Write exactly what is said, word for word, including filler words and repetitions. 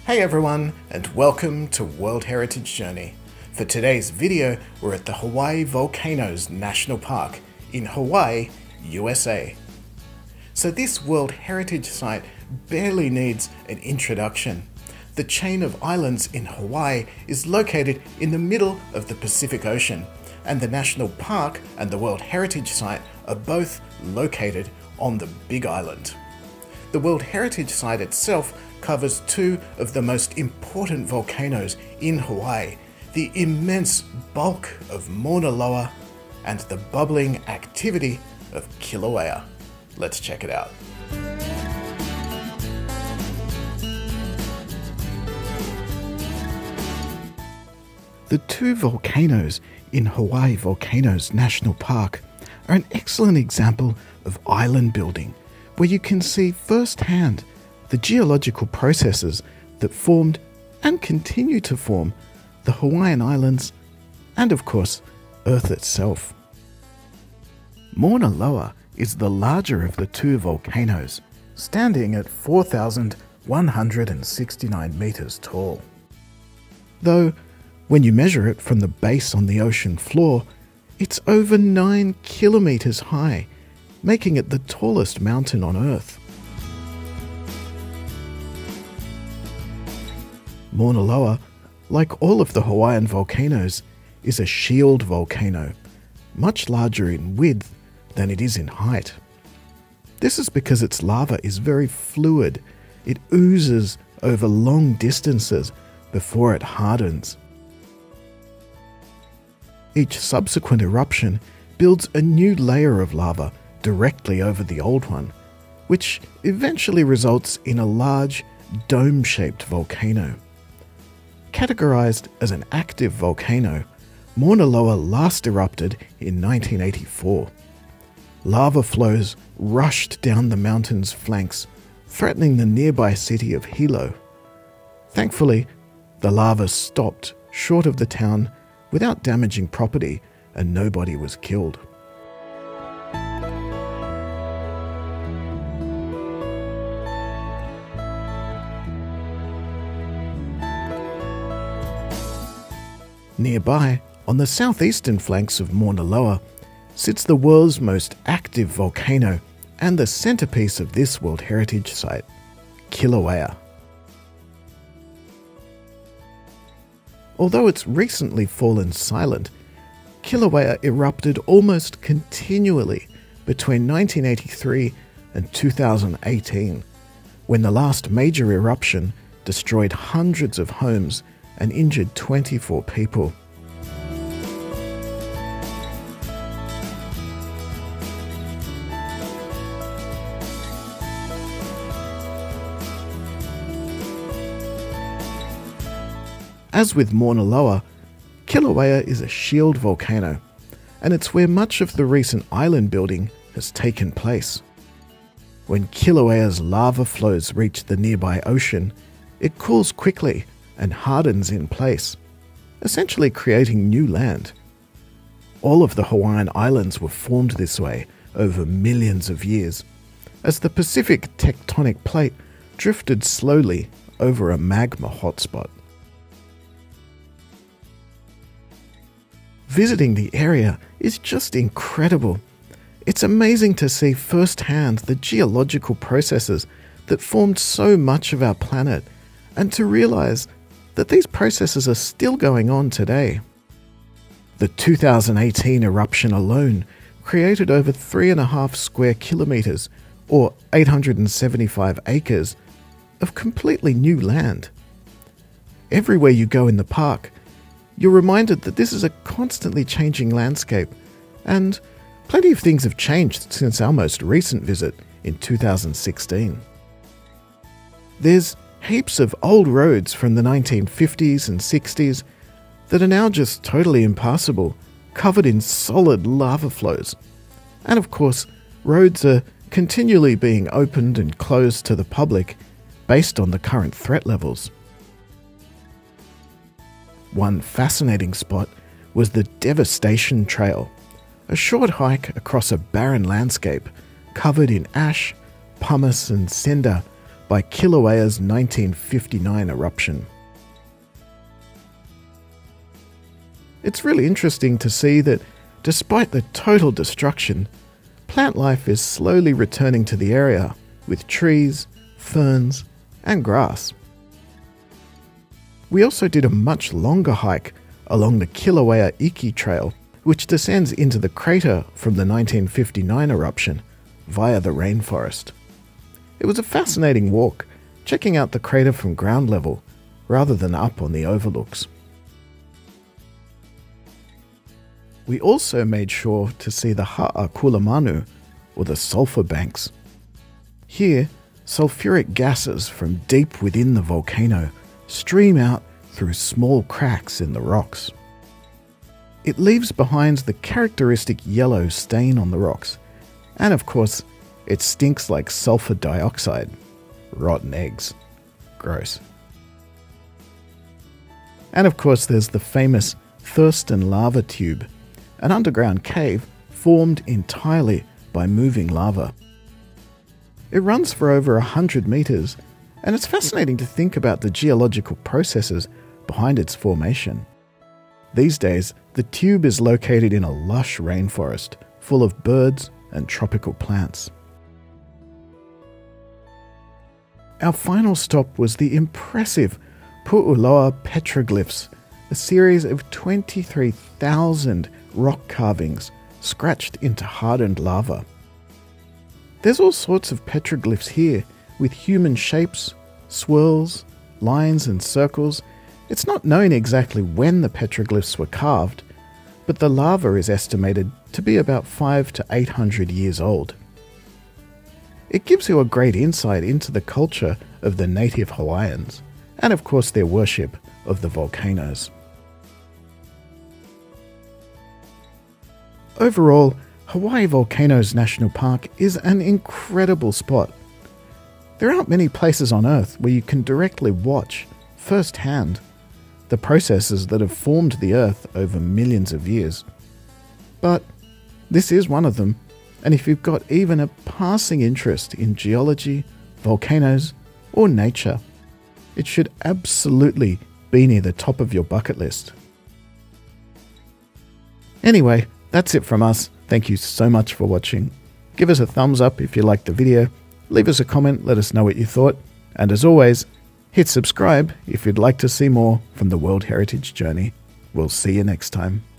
Hey everyone, and welcome to World Heritage Journey. For today's video, we're at the Hawaii Volcanoes National Park in Hawaii, U S A. So this World Heritage Site barely needs an introduction. The chain of islands in Hawaii is located in the middle of the Pacific Ocean, and the National Park and the World Heritage Site are both located on the Big Island. The World Heritage Site itself covers two of the most important volcanoes in Hawaii, the immense bulk of Mauna Loa and the bubbling activity of Kilauea. Let's check it out. The two volcanoes in Hawaii Volcanoes National Park are an excellent example of island building, where you can see firsthand the geological processes that formed and continue to form the Hawaiian Islands and, of course, Earth itself. Mauna Loa is the larger of the two volcanoes, standing at four thousand one hundred sixty-nine meters tall. Though, when you measure it from the base on the ocean floor, it's over nine kilometers high, making it the tallest mountain on Earth. Mauna Loa, like all of the Hawaiian volcanoes, is a shield volcano, much larger in width than it is in height. This is because its lava is very fluid. It oozes over long distances before it hardens. Each subsequent eruption builds a new layer of lava directly over the old one, which eventually results in a large, dome-shaped volcano. Categorized as an active volcano, Mauna Loa last erupted in nineteen eighty-four. Lava flows rushed down the mountain's flanks, threatening the nearby city of Hilo. Thankfully, the lava stopped short of the town without damaging property, and nobody was killed. Nearby, on the southeastern flanks of Mauna Loa, sits the world's most active volcano and the centerpiece of this World Heritage Site, Kilauea. Although it's recently fallen silent, Kilauea erupted almost continually between nineteen eighty-three and two thousand eighteen, when the last major eruption destroyed hundreds of homes and injured twenty-four people. As with Mauna Loa, Kilauea is a shield volcano, and it's where much of the recent island building has taken place. When Kilauea's lava flows reach the nearby ocean, it cools quickly and hardens in place, essentially creating new land. All of the Hawaiian Islands were formed this way over millions of years, as the Pacific tectonic plate drifted slowly over a magma hotspot. Visiting the area is just incredible. It's amazing to see firsthand the geological processes that formed so much of our planet, and to realize that these processes are still going on today. The two thousand eighteen eruption alone created over three and a half square kilometers, or eight hundred seventy-five acres, of completely new land. Everywhere you go in the park, you're reminded that this is a constantly changing landscape, and plenty of things have changed since our most recent visit in two thousand sixteen. There's heaps of old roads from the nineteen fifties and sixties that are now just totally impassable, covered in solid lava flows. And of course, roads are continually being opened and closed to the public based on the current threat levels. One fascinating spot was the Devastation Trail, a short hike across a barren landscape covered in ash, pumice and cinder by Kilauea's nineteen fifty-nine eruption. It's really interesting to see that despite the total destruction, plant life is slowly returning to the area with trees, ferns, and grass. We also did a much longer hike along the Kilauea Hike trail, which descends into the crater from the nineteen fifty-nine eruption via the rainforest. It was a fascinating walk, checking out the crater from ground level rather than up on the overlooks. We also made sure to see the Haakulamanu, or the sulfur banks. Here, sulfuric gases from deep within the volcano stream out through small cracks in the rocks. It leaves behind the characteristic yellow stain on the rocks, and of course, it stinks like sulfur dioxide. Rotten eggs. Gross. And of course, there's the famous Thurston lava tube, an underground cave formed entirely by moving lava. It runs for over a hundred meters, and it's fascinating to think about the geological processes behind its formation. These days, the tube is located in a lush rainforest full of birds and tropical plants. Our final stop was the impressive Puuloa Petroglyphs, a series of twenty-three thousand rock carvings scratched into hardened lava. There's all sorts of petroglyphs here, with human shapes, swirls, lines and circles. It's not known exactly when the petroglyphs were carved, but the lava is estimated to be about five to eight hundred years old. It gives you a great insight into the culture of the native Hawaiians, and of course their worship of the volcanoes. Overall, Hawaii Volcanoes National Park is an incredible spot. There aren't many places on Earth where you can directly watch, firsthand, the processes that have formed the Earth over millions of years. But this is one of them, and if you've got even a passing interest in geology, volcanoes, or nature, it should absolutely be near the top of your bucket list. Anyway, that's it from us. Thank you so much for watching. Give us a thumbs up if you liked the video, leave us a comment, let us know what you thought, and as always, hit subscribe if you'd like to see more from the World Heritage Journey. We'll see you next time.